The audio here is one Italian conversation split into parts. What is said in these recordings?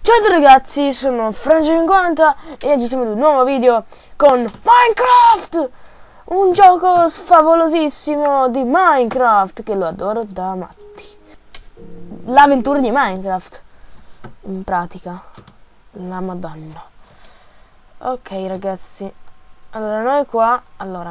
Ciao a tutti ragazzi, sono Francio50 e oggi siamo in un nuovo video con Minecraft! Un gioco favolosissimo di Minecraft che lo adoro da matti. L'avventura di Minecraft, in pratica, la madonna. Ok ragazzi, allora noi qua,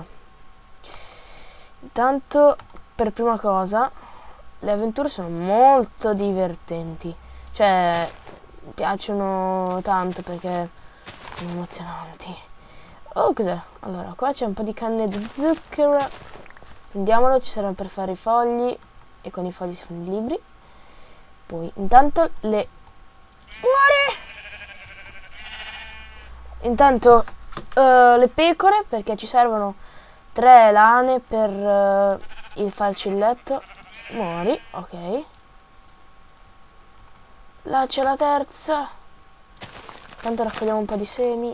intanto per prima cosa le avventure sono molto divertenti, cioè mi piacciono tanto perché sono emozionanti. Oh, cos'è? Allora, qua c'è un po' di canne di zucchero. Prendiamolo, ci serve per fare i fogli e con i fogli si fanno i libri. Poi, intanto le... Muore! Intanto le pecore, perché ci servono 3 lane per il falcilletto. Muori, ok. Là c'è la terza. Intanto raccogliamo un po' di semi.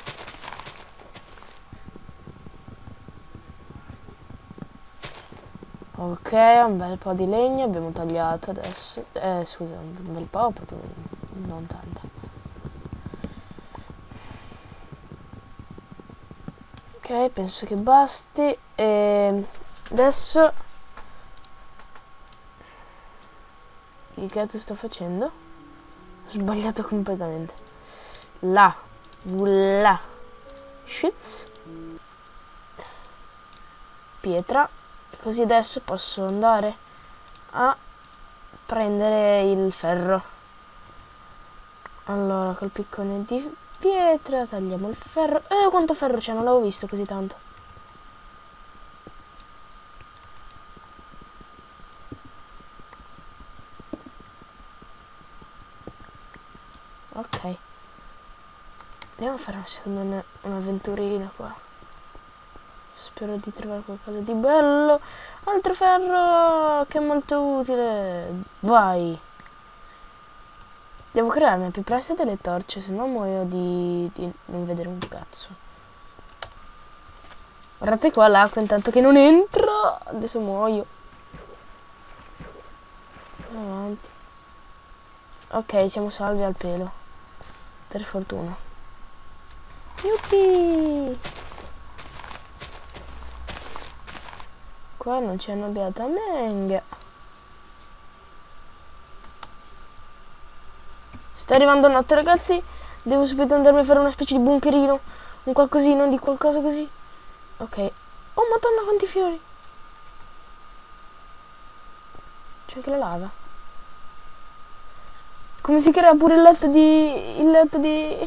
Ok, un bel po' di legno abbiamo tagliato adesso. Scusa, un bel po', proprio non tanto. Ok, penso che basti. E adesso... Che cazzo sto facendo? Ho sbagliato completamente. Là. Shits. Pietra. Così adesso posso andare a prendere il ferro. Allora, col piccone di pietra tagliamo il ferro. Quanto ferro c'è? Non l'avevo visto così tanto. Ok. Andiamo a fare un'avventurina qua. Spero di trovare qualcosa di bello. Altro ferro che è molto utile. Vai. Devo crearne più presto delle torce, se no muoio di non vedere un cazzo. Guardate qua l'acqua intanto che non entro. Adesso muoio. Avanti. Ok, siamo salvi al pelo. Per fortuna. Yuppie! Qua non c'è una beata menga. Sta arrivando notte ragazzi. Devo subito andarmi a fare una specie di bunkerino. Un qualcosino di qualcosa così. Ok. Oh madonna quanti fiori. C'è anche la lava. Come si crea pure il letto di...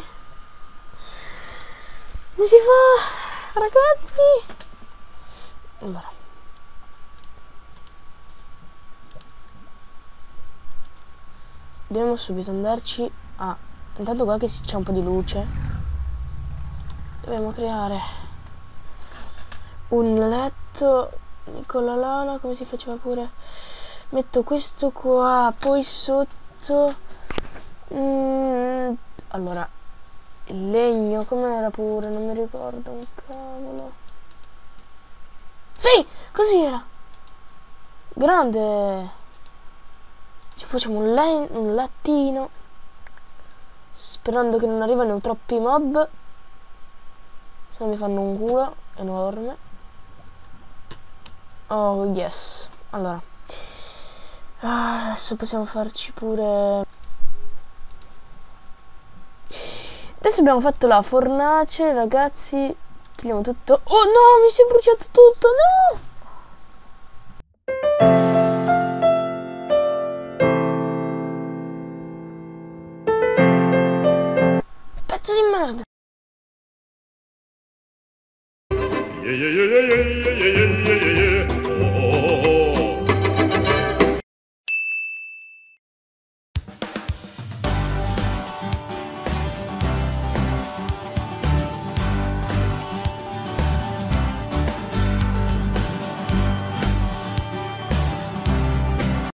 Come si fa ragazzi? Allora. Dobbiamo subito andarci a... Intanto qua che c'è un po' di luce. Dobbiamo creare un letto con la lana, come si faceva pure. Metto questo qua, poi sotto... allora, il legno, com'era pure? Non mi ricordo un cavolo. Sì, così era. Grande. Ci facciamo un lettino. Sperando che non arrivino troppi mob. Se no mi fanno un culo enorme. Oh yes. Allora adesso possiamo farci pure... Adesso abbiamo fatto la fornace ragazzi. Togliamo tutto. Oh no, mi si è bruciato tutto. No. Pezzo di merda. Yeah, yeah, yeah, yeah, yeah, yeah, yeah, yeah, yeah.